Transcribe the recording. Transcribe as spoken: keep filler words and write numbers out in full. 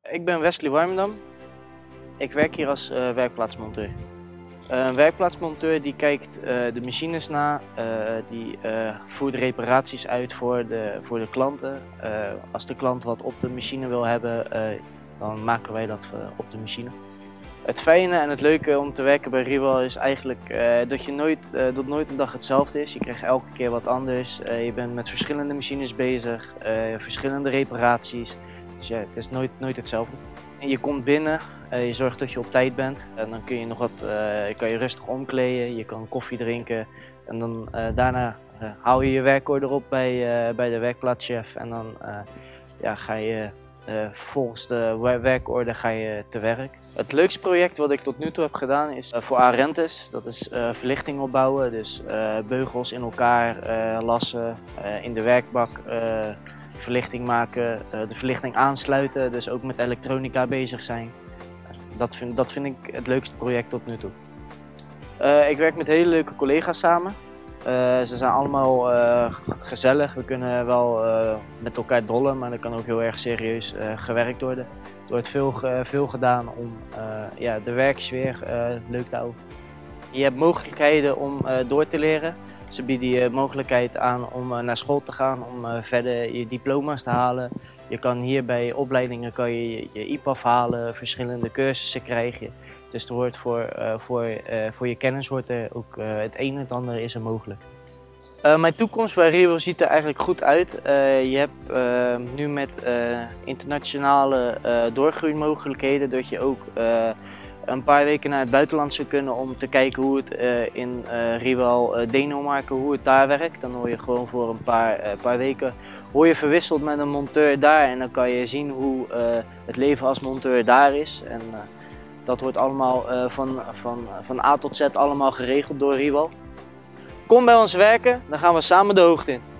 Ik ben Wesley Warmerdam. Ik werk hier als uh, werkplaatsmonteur. Uh, een werkplaatsmonteur die kijkt uh, de machines na, uh, die uh, voert reparaties uit voor de, voor de klanten. Uh, als de klant wat op de machine wil hebben, uh, dan maken wij dat uh, op de machine. Het fijne en het leuke om te werken bij Riewal is eigenlijk uh, dat, je nooit, uh, dat nooit een dag hetzelfde is. Je krijgt elke keer wat anders. Uh, je bent met verschillende machines bezig, uh, verschillende reparaties. Dus ja, het is nooit, nooit hetzelfde. Je komt binnen, uh, je zorgt dat je op tijd bent. En dan kun je nog wat, uh, kan je rustig omkleden, je kan koffie drinken. En dan uh, daarna uh, hou je je werkorder op bij, uh, bij de werkplaatschef. En dan uh, ja, ga je uh, volgens de werkorder ga je te werk. Het leukste project wat ik tot nu toe heb gedaan is uh, voor Arentes. Dat is uh, verlichting opbouwen, dus uh, beugels in elkaar uh, lassen, uh, in de werkbak. Uh, verlichting maken, de verlichting aansluiten, dus ook met elektronica bezig zijn. Dat vind, dat vind ik het leukste project tot nu toe. Uh, ik werk met hele leuke collega's samen. Uh, ze zijn allemaal uh, gezellig, we kunnen wel uh, met elkaar dollen, maar er kan ook heel erg serieus uh, gewerkt worden. Er wordt veel, uh, veel gedaan om uh, ja, de werksfeer uh, leuk te houden. Je hebt mogelijkheden om uh, door te leren. Ze bieden je mogelijkheid aan om uh, naar school te gaan, om uh, verder je diploma's te halen. Je kan hier bij opleidingen kan je, je, je I P A F halen, verschillende cursussen krijg je. Dus er wordt voor, uh, voor, uh, voor je kennis wordt er ook uh, het een en het ander is er mogelijk. Uh, mijn toekomst bij Riewal ziet er eigenlijk goed uit. Uh, je hebt uh, nu met uh, internationale uh, doorgroeimogelijkheden dat je ook uh, een paar weken naar het buitenland zou kunnen om te kijken hoe het uh, in uh, Riewal, uh, Denemarken, hoe het daar werkt. Dan hoor je gewoon voor een paar, uh, paar weken hoor je verwisseld met een monteur daar en dan kan je zien hoe uh, het leven als monteur daar is. En, uh, dat wordt allemaal uh, van, van, van A tot Z allemaal geregeld door Riewal. Kom bij ons werken, dan gaan we samen de hoogte in.